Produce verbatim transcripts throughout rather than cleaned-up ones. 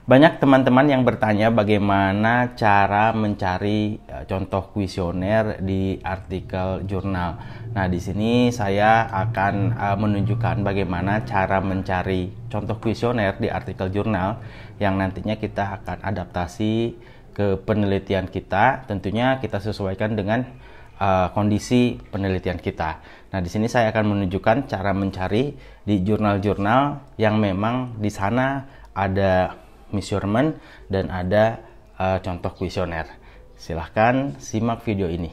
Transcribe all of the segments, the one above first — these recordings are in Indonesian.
Banyak teman-teman yang bertanya bagaimana cara mencari uh, contoh kuesioner di artikel jurnal. Nah, di sini saya akan uh, menunjukkan bagaimana cara mencari contoh kuesioner di artikel jurnal yang nantinya kita akan adaptasi ke penelitian kita. Tentunya kita sesuaikan dengan uh, kondisi penelitian kita. Nah, di sini saya akan menunjukkan cara mencari di jurnal-jurnal yang memang di sana ada measurement dan ada uh, contoh kuesioner. Silahkan simak video ini.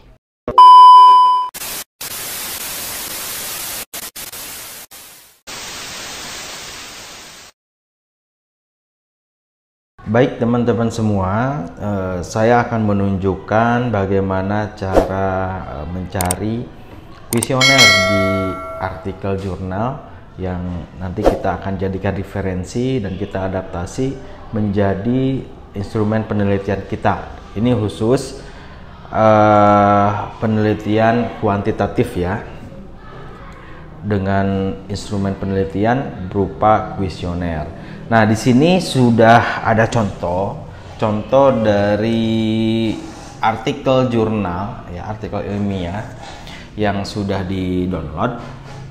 Baik teman-teman semua, uh, saya akan menunjukkan bagaimana cara uh, mencari kuesioner di artikel jurnal yang nanti kita akan jadikan referensi dan kita adaptasi menjadi instrumen penelitian kita. Ini khusus uh, penelitian kuantitatif ya, dengan instrumen penelitian berupa kuesioner. Nah, di sini sudah ada contoh, contoh dari artikel jurnal ya, artikel ilmiah yang sudah di-download.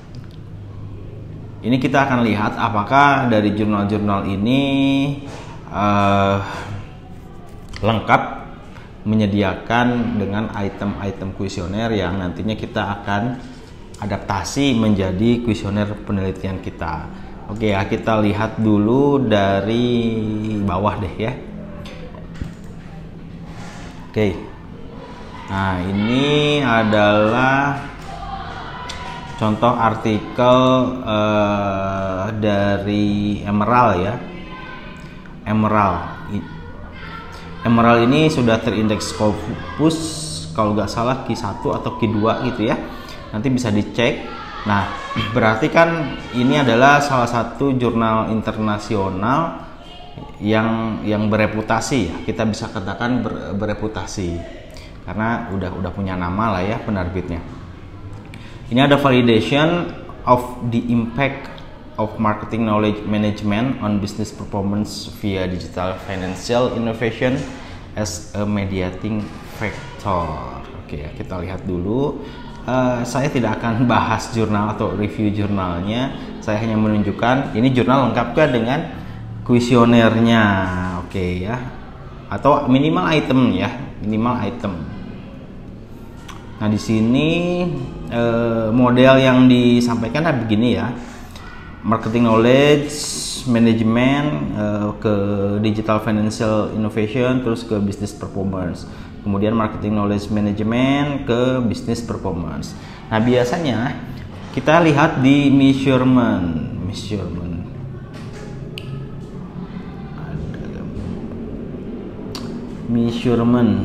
Ini kita akan lihat apakah dari jurnal-jurnal ini uh, lengkap menyediakan dengan item-item kuesioner yang nantinya kita akan adaptasi menjadi kuesioner penelitian kita. Oke ya, kita lihat dulu dari bawah deh ya. Oke, nah ini adalah contoh artikel uh, dari Emerald ya. Emerald. Emerald ini sudah terindeks Scopus kalau nggak salah Q satu atau Q dua gitu ya. Nanti bisa dicek. Nah, berarti kan ini adalah salah satu jurnal internasional yang yang bereputasi ya. Kita bisa katakan ber, bereputasi karena udah udah punya nama lah ya penerbitnya. Ini ada validation of the impact of marketing knowledge management on business performance via digital financial innovation as a mediating factor. Oke, kita lihat dulu. Uh, saya tidak akan bahas jurnal atau review jurnalnya. Saya hanya menunjukkan ini jurnal lengkapkah dengan kuesionernya. Oke ya. Atau minimal item ya, minimal item. Nah, di sini eh, model yang disampaikan adalah begini ya. Marketing knowledge management eh, ke digital financial innovation, terus ke business performance. Kemudian marketing knowledge management ke business performance. Nah, biasanya kita lihat di measurement, measurement. Measurement.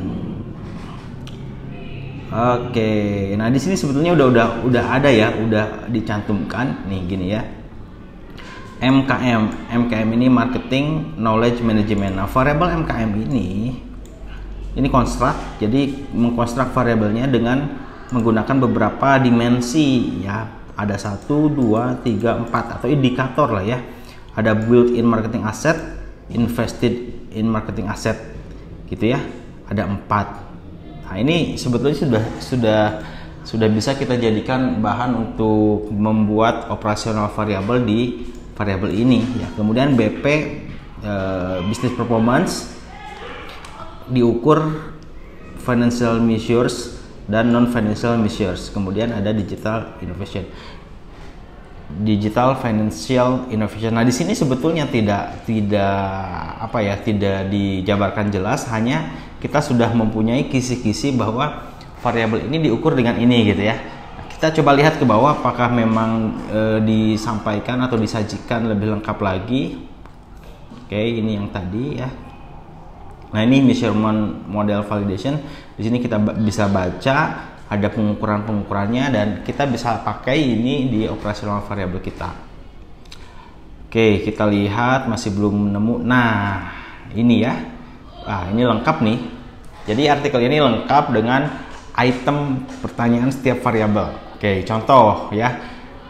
Oke, nah di sini sebetulnya udah udah udah ada ya, udah dicantumkan nih gini ya. M K M, M K M ini marketing knowledge management. Nah, variabel M K M ini ini konstruk, jadi mengkonstruk variabelnya dengan menggunakan beberapa dimensi ya. Ada satu, dua, tiga, empat atau indikator lah ya. Ada built-in marketing asset, invested in marketing asset, gitu ya. Ada empat. Nah, ini sebetulnya sudah sudah sudah bisa kita jadikan bahan untuk membuat operasional variabel di variabel ini ya. Kemudian B P eh, business performance diukur financial measures dan non financial measures. Kemudian ada digital innovation. Digital financial innovation. Nah, di sini sebetulnya tidak tidak apa ya, tidak dijabarkan jelas, hanya kita sudah mempunyai kisi-kisi bahwa variabel ini diukur dengan ini gitu ya. Kita coba lihat ke bawah apakah memang e, disampaikan atau disajikan lebih lengkap lagi. Oke, ini yang tadi ya. Nah, ini measurement model validation. Di sini kita bisa baca ada pengukuran-pengukurannya dan kita bisa pakai ini di operasional variabel kita. Oke, kita lihat masih belum nemu. Nah, ini ya. Ah, ini lengkap nih. Jadi artikel ini lengkap dengan item pertanyaan setiap variabel. Oke, contoh ya.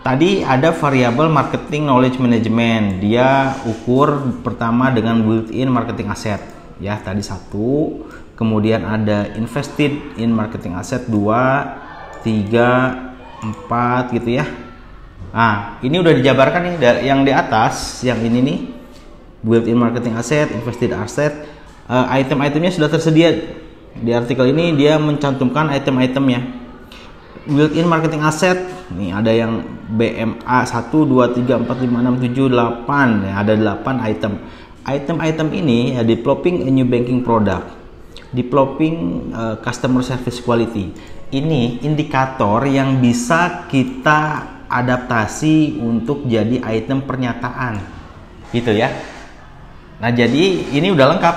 tadi ada variable marketing knowledge management, dia ukur pertama dengan built-in marketing asset ya, tadi satu. Kemudian ada invested in marketing asset dua, tiga, empat gitu ya. Nah, ini udah dijabarkan nih dari yang di atas, yang ini nih, built-in marketing asset, invested asset, uh, item-itemnya sudah tersedia. Di artikel ini dia mencantumkan item-itemnya. Built-in marketing asset, nih ada yang B M A satu, dua, tiga, empat, lima, enam, tujuh, delapan, ya, ada delapan item. Item-item ini ya, developing a new banking product, developing uh, customer service quality. Ini indikator yang bisa kita adaptasi untuk jadi item pernyataan, gitu ya. Nah, jadi ini udah lengkap.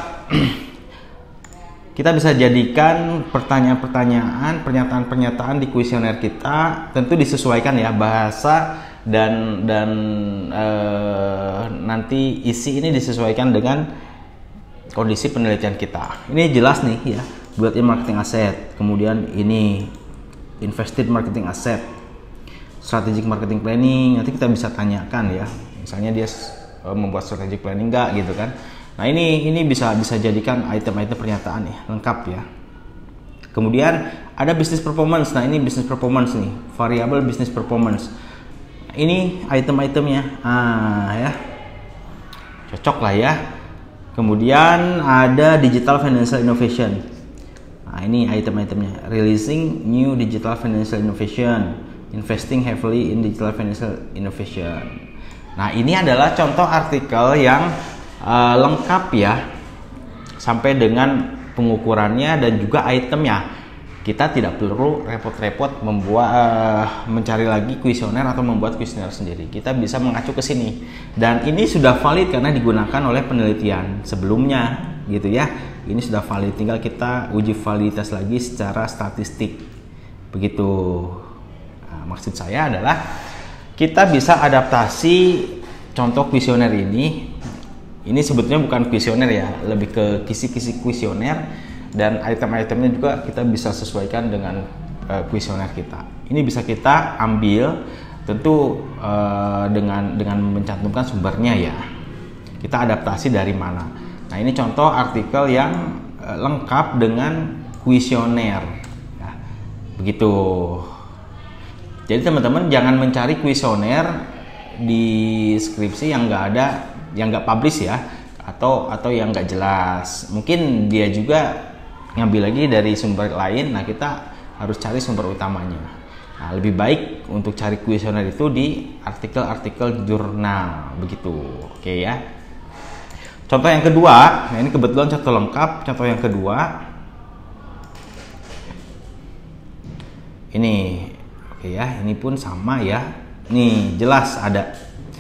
Kita bisa jadikan pertanyaan-pertanyaan, pernyataan-pernyataan di kuesioner kita, tentu disesuaikan ya bahasa dan dan e, nanti isi ini disesuaikan dengan kondisi penelitian kita. Ini jelas nih ya, built-in marketing asset, kemudian ini invested marketing asset, strategic marketing planning, nanti kita bisa tanyakan ya, misalnya dia e, membuat strategic planning enggak gitu kan. Nah, ini ini bisa bisa jadikan item-item pernyataan ya, lengkap ya. Kemudian ada business performance. Nah, ini business performance nih, variable business performance. Ini item-itemnya. Ah, ya. Cocok lah ya. Kemudian ada digital financial innovation. Nah, ini item-itemnya. Releasing new digital financial innovation, investing heavily in digital financial innovation. Nah, ini adalah contoh artikel yang Uh, lengkap ya, sampai dengan pengukurannya dan juga itemnya. Kita tidak perlu repot-repot membuat uh, mencari lagi kuesioner atau membuat kuesioner sendiri. Kita bisa mengacu ke sini, dan ini sudah valid karena digunakan oleh penelitian sebelumnya gitu ya. Ini sudah valid, tinggal kita uji validitas lagi secara statistik begitu. Nah, maksud saya adalah kita bisa adaptasi contoh kuesioner ini. Ini sebetulnya bukan kuesioner ya, lebih ke kisi-kisi kuesioner, dan item-itemnya juga kita bisa sesuaikan dengan uh, kuesioner kita. Ini bisa kita ambil tentu uh, dengan dengan mencantumkan sumbernya ya. Kita adaptasi dari mana. Nah, ini contoh artikel yang uh, lengkap dengan kuesioner. Ya, begitu. Jadi teman-teman jangan mencari kuesioner di skripsi yang nggak ada, yang nggak publish ya, atau atau yang nggak jelas. Mungkin dia juga ngambil lagi dari sumber lain. Nah, kita harus cari sumber utamanya. Nah, lebih baik untuk cari kuesioner itu di artikel-artikel jurnal begitu. Oke ya. Contoh yang kedua, nah ini kebetulan contoh lengkap. Contoh yang kedua ini, oke ya, ini pun sama ya. Nih jelas ada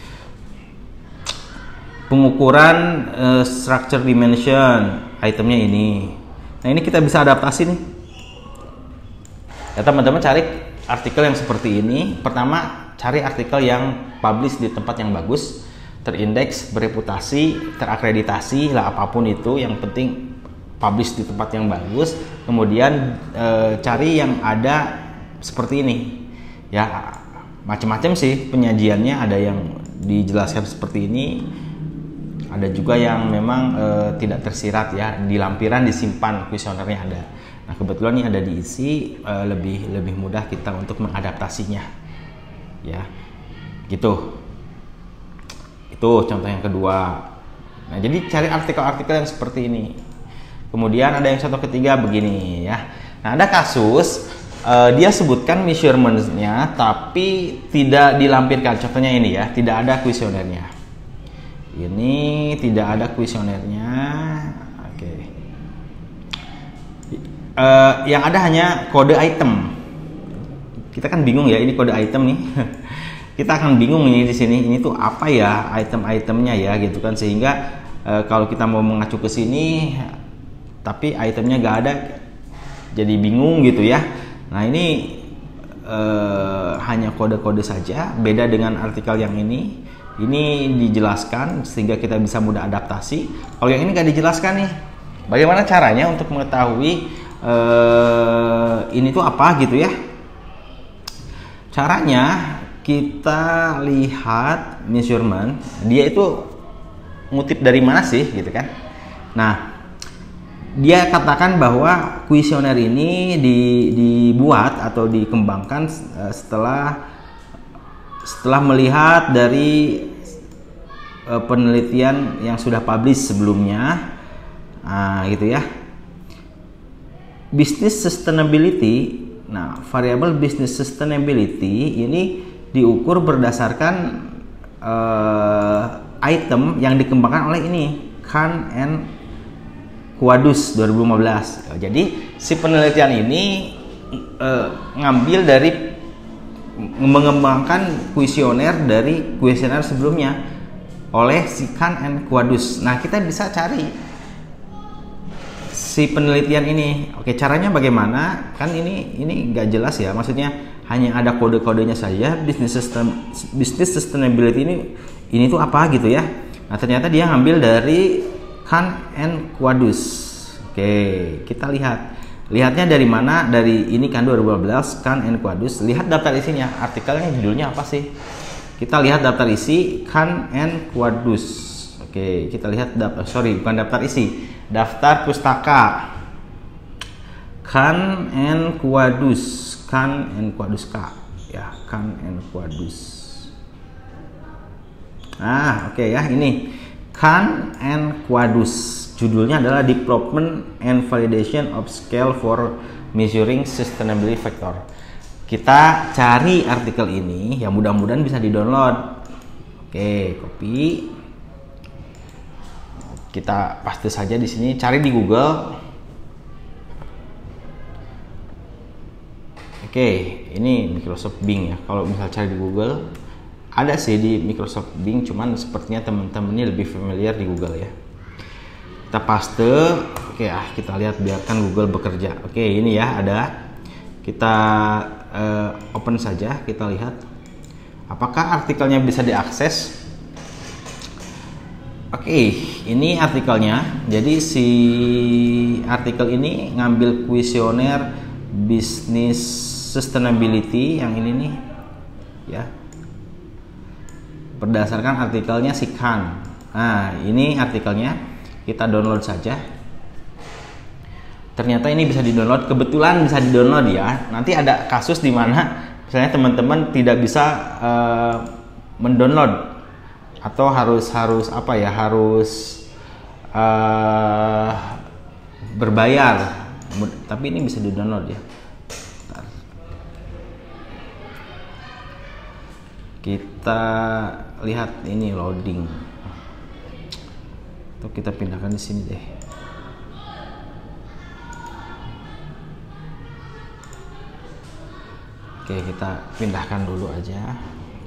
pengukuran uh, structure dimension, itemnya ini. Nah, ini kita bisa adaptasi nih ya, teman-teman. Cari artikel yang seperti ini. Pertama, cari artikel yang publish di tempat yang bagus, terindeks, bereputasi, terakreditasi lah, apapun itu, yang penting publish di tempat yang bagus. Kemudian uh, cari yang ada seperti ini ya, macam-macam sih penyajiannya. Ada yang dijelaskan seperti ini, ada juga yang memang e, tidak tersirat ya, di lampiran disimpan kuesionernya ada. Nah, kebetulan ini ada diisi, e, lebih lebih mudah kita untuk mengadaptasinya ya, gitu. Itu contoh yang kedua. Nah, jadi cari artikel-artikel yang seperti ini. Kemudian ada yang contoh ketiga begini ya. Nah, ada kasus e, dia sebutkan measurement-nya tapi tidak dilampirkan. Contohnya ini ya, tidak ada kuesionernya. Ini tidak ada kuesionernya. Oke. Uh, yang ada hanya kode item. Kita kan bingung ya, ini kode item nih. Kita akan bingung ini di sini. Ini tuh apa ya item-itemnya ya, gitu kan. Sehingga uh, kalau kita mau mengacu ke sini, tapi itemnya nggak ada, jadi bingung gitu ya. Nah, ini uh, hanya kode-kode saja. Beda dengan artikel yang ini. Ini dijelaskan sehingga kita bisa mudah adaptasi. Kalau yang ini nggak dijelaskan nih, bagaimana caranya untuk mengetahui uh, ini tuh apa gitu ya? Caranya kita lihat measurement, dia itu ngutip dari mana sih gitu kan. Nah, dia katakan bahwa kuesioner ini di, dibuat atau dikembangkan uh, setelah setelah melihat dari uh, penelitian yang sudah publish sebelumnya, uh, gitu ya. Business sustainability, nah variable business sustainability ini diukur berdasarkan uh, item yang dikembangkan oleh ini Khan and Quadus dua ribu lima belas. Jadi si penelitian ini uh, ngambil dari mengembangkan kuesioner dari kuesioner sebelumnya oleh si Khan and Quadus. Nah, kita bisa cari si penelitian ini. Oke, caranya bagaimana? Kan ini ini nggak jelas ya. Maksudnya hanya ada kode-kodenya saja. Business system, business sustainability ini ini tuh apa gitu ya? Nah, ternyata dia ngambil dari Khan and Quadus. Oke, kita lihat. Lihatnya dari mana? Dari ini kan dua ribu lima belas Khan and Quadus. Lihat daftar isinya. Artikelnya judulnya apa sih? Kita lihat daftar isi Khan and Quadus. Oke, kita lihat daftar, sorry, bukan daftar isi, daftar pustaka Khan and Quadus. Khan and Quadus K ya, Khan and Quadus. Ah, oke okay, ya, ini Khan and Quadus. Judulnya adalah Development and Validation of Scale for Measuring Sustainability Factor. Kita cari artikel ini, ya mudah-mudahan bisa di-download. Oke, copy. Kita paste saja di sini, cari di Google. Oke, ini Microsoft Bing ya. Kalau misal cari di Google, ada sih di Microsoft Bing, cuman sepertinya teman-teman ini lebih familiar di Google ya. Kita paste. Oke ya, kita lihat, biarkan Google bekerja. Oke, ini ya ada. Kita uh, open saja, kita lihat apakah artikelnya bisa diakses. Oke, ini artikelnya. Jadi si artikel ini ngambil kuesioner business sustainability yang ini nih ya, berdasarkan artikelnya si Khan. Nah, ini artikelnya, kita download saja. Ternyata ini bisa di-download, kebetulan bisa di-download ya. Nanti ada kasus di mana misalnya teman-teman tidak bisa uh, mendownload atau harus harus apa ya, harus uh, berbayar. Tapi ini bisa di-download ya. Kita lihat ini loading. Atau kita pindahkan di sini deh. Oke, kita pindahkan dulu aja.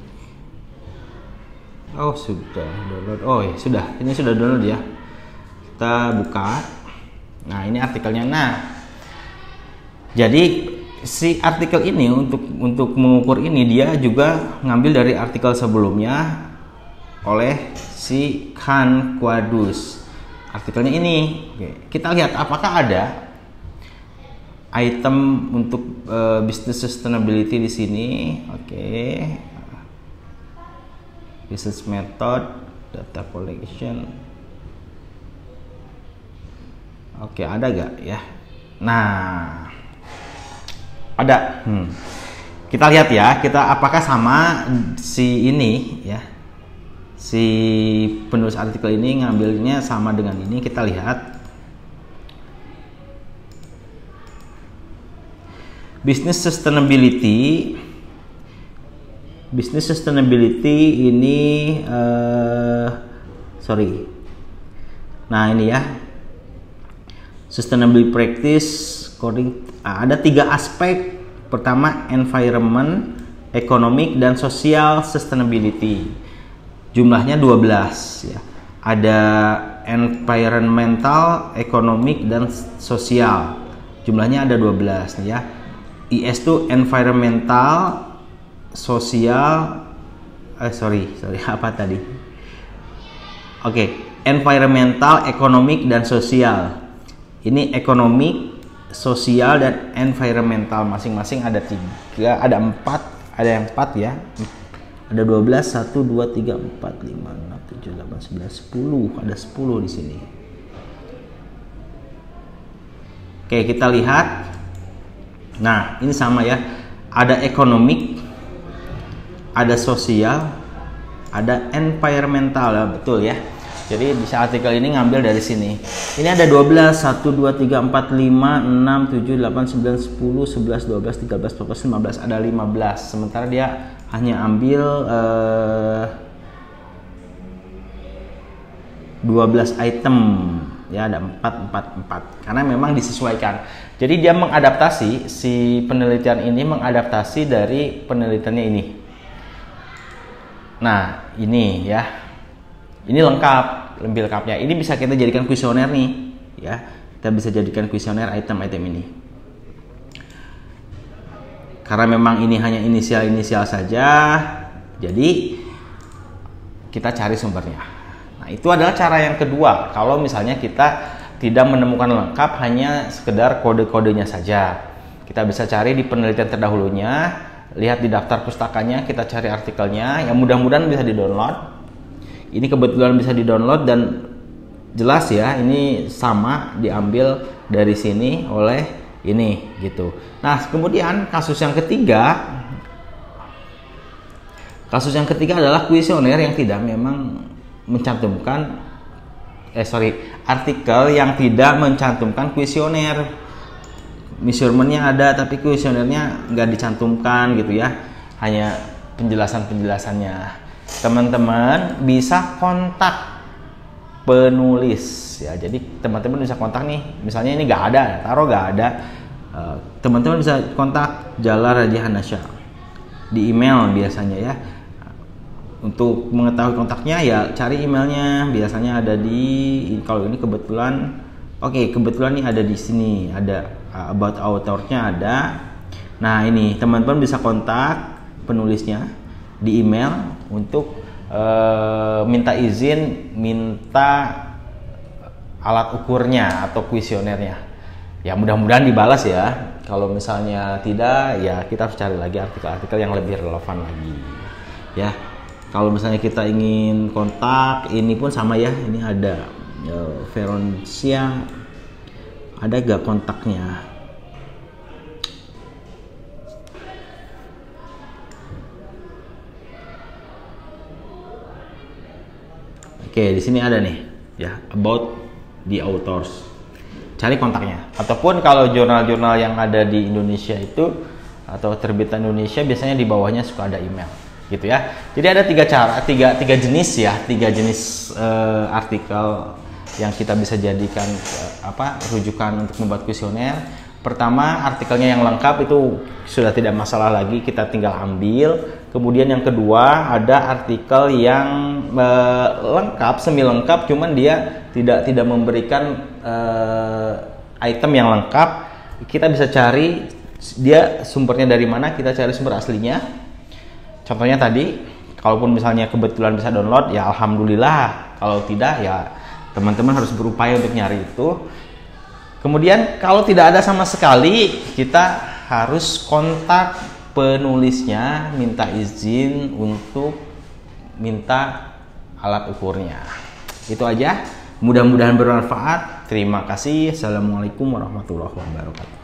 Oh, sudah download. Oh ya, sudah. Ini sudah download ya. Kita buka. Nah, ini artikelnya. Nah, jadi si artikel ini untuk untuk mengukur ini dia juga ngambil dari artikel sebelumnya oleh si Khan Quadus. Artikelnya ini. Oke, kita lihat apakah ada item untuk uh, business sustainability di sini. Oke. Business method, data collection. Oke, ada gak ya? Nah, ada. Hmm. Kita lihat ya, kita apakah sama si ini ya, si penulis artikel ini ngambilnya sama dengan ini. Kita lihat business sustainability. Business sustainability ini uh, sorry. Nah, ini ya, sustainability practice according, ada tiga aspek. Pertama, environment, economic, dan social sustainability. Jumlahnya dua belas ya. Ada environmental, economic, dan sosial. Jumlahnya ada dua belas ya. I S itu environmental, sosial, eh sorry, sorry apa tadi? Oke, okay. Environmental, economic, dan sosial. Ini economic, sosial, dan environmental, masing-masing ada tiga, ada empat, ada yang empat ya. Ada dua belas, satu, dua, tiga, empat, lima, enam, tujuh, delapan, sembilan, sepuluh. Ada sepuluh di sini. Oke, kita lihat. Nah, ini sama ya. Ada ekonomik, ada sosial, ada environmental, ya, betul ya. Jadi bisa artikel ini ngambil dari sini. Ini ada dua belas, satu, dua, tiga, empat, lima, enam, tujuh, delapan, sembilan, sepuluh, sebelas, dua belas, tiga belas, empat belas, lima belas. Ada lima belas. Sementara dia hanya ambil eh, dua belas item. Ya, ada empat, empat, empat. Karena memang disesuaikan. Jadi dia mengadaptasi, si penelitian ini mengadaptasi dari penelitiannya ini. Nah, ini ya. Ini lengkap, lebih lengkapnya. Ini bisa kita jadikan kuesioner nih, ya. Kita bisa jadikan kuesioner item-item ini. Karena memang ini hanya inisial-inisial saja, jadi kita cari sumbernya. Nah, itu adalah cara yang kedua. Kalau misalnya kita tidak menemukan lengkap, hanya sekedar kode-kodenya saja. Kita bisa cari di penelitian terdahulunya, lihat di daftar pustakanya, kita cari artikelnya, yang mudah-mudahan bisa di-download. Ini kebetulan bisa di-download dan jelas ya, ini sama diambil dari sini oleh ini gitu. Nah, kemudian kasus yang ketiga, kasus yang ketiga adalah kuesioner yang tidak memang mencantumkan, eh sorry, artikel yang tidak mencantumkan kuesioner. Measurementnya ada tapi kuesionernya nggak dicantumkan gitu ya, hanya penjelasan-penjelasannya. Teman-teman bisa kontak penulis ya, jadi teman-teman bisa kontak nih, misalnya ini nggak ada, taruh nggak ada, teman-teman uh, bisa kontak Jala Rajihan Nasya di email biasanya ya. Untuk mengetahui kontaknya ya cari emailnya, biasanya ada di, kalau ini kebetulan oke okay, kebetulan nih ada di sini, ada uh, about authornya ada. Nah, ini teman-teman bisa kontak penulisnya di email untuk uh, minta izin, minta alat ukurnya atau kuesionernya. Ya, mudah-mudahan dibalas ya. Kalau misalnya tidak, ya kita harus cari lagi artikel-artikel yang lebih relevan lagi. Ya, kalau misalnya kita ingin kontak, ini pun sama ya. Ini ada uh, Veronsia, ada gak kontaknya? Oke, di sini ada nih ya, about the authors. Cari kontaknya. Ataupun kalau jurnal-jurnal yang ada di Indonesia itu atau terbitan Indonesia biasanya di bawahnya suka ada email gitu ya. Jadi ada tiga cara, tiga tiga jenis ya, tiga jenis uh, artikel yang kita bisa jadikan uh, apa rujukan untuk membuat kuesioner. Pertama, artikelnya yang lengkap itu sudah tidak masalah lagi, kita tinggal ambil. Kemudian yang kedua, ada artikel yang uh, lengkap, semi lengkap, cuman dia tidak tidak memberikan uh, item yang lengkap. Kita bisa cari dia sumbernya dari mana, kita cari sumber aslinya. Contohnya tadi, kalaupun misalnya kebetulan bisa download, ya alhamdulillah. Kalau tidak, ya teman-teman harus berupaya untuk nyari itu. Kemudian kalau tidak ada sama sekali, kita harus kontak penulisnya, minta izin untuk minta alat ukurnya. Itu aja. Mudah-mudahan bermanfaat. Terima kasih. Assalamualaikum warahmatullahi wabarakatuh.